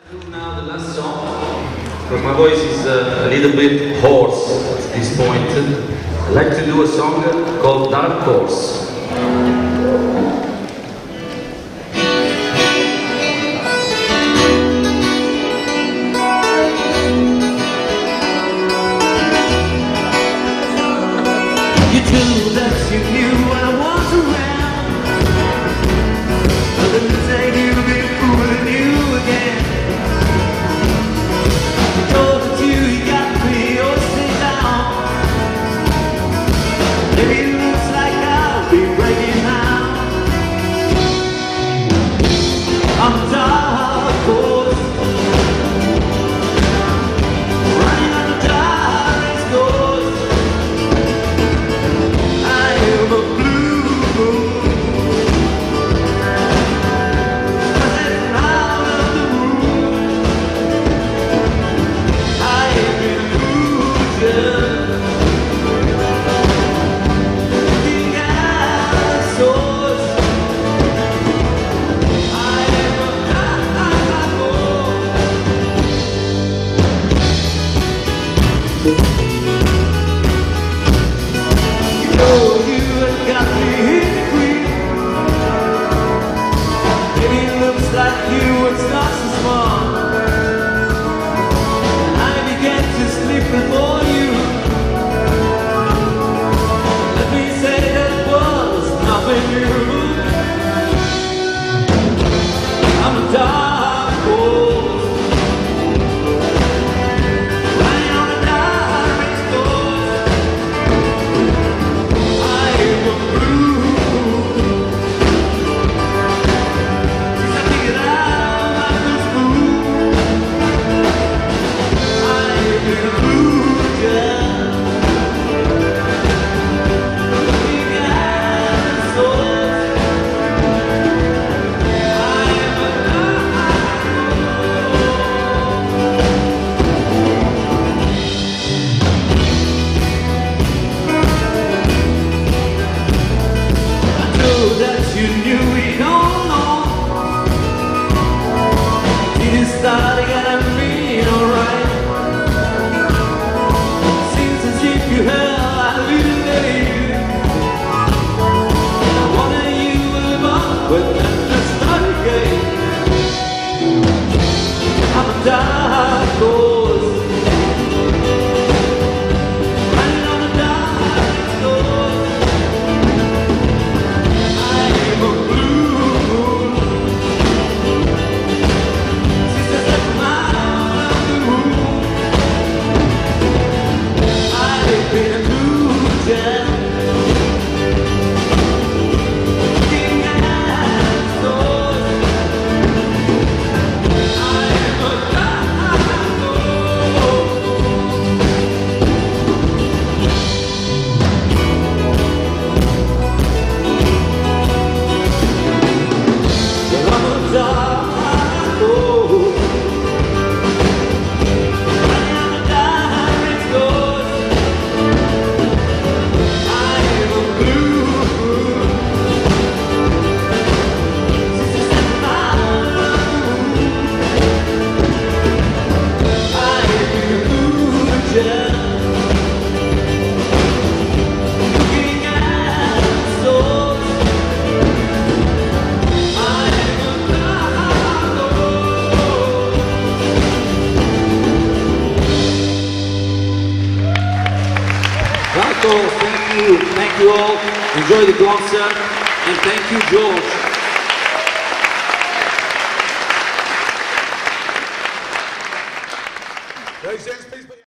Now the last song, because my voice is a little bit hoarse at this point. I'd like to do a song called Dark Horse. You told us you knew I was around, but the day you've been fooling you again. You told that you got me or stay down. Maybe it looks like I'll be breaking down. I'm a dark horse, running on a dark race course. I am a blue moon, rising out of the moon. I am an illusion, looking at the source. I am a dark horse. You know you have got me in the green. Maybe it looks like you were not so smart, and I began to sleep before you. Let me say that was nothing new. I'm a dark horse, riding on a dark race course. I am a blue moon, since I figured out my first move. I am an illusion, looking at the source. I am a dark I know that you knew it all along. You started at me, alright. Seems as if you held a little late. I wanted you to move on, but then just start again. I'm a dark horse, riding on a dark horse. I am a blue moon, since I stepped out of the room. I've been a illusion, looking at the stars. I am a dark horse. Well, I'm a dark horse, riding on a dark race course. I am a blue moon, since I stepped out of the room. I am an illusion, looking at the source. I am a dark horse. Dark Horse, thank you. Thank you all. Enjoy the concert. And thank you, George. Ladies and gents, please put your